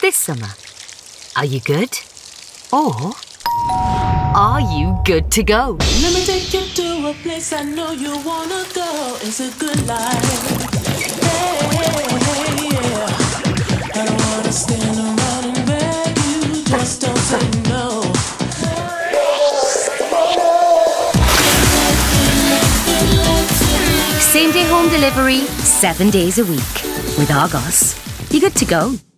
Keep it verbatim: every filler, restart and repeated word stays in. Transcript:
this summer? Are you good? Or are you good to go? Let me take you to a place I know you wanna go. It's a good life. Hey, hey, hey, yeah. I don't wanna stand around and beg you. Just don't say no. Same day home delivery, seven days a week. With Argos, you're good to go.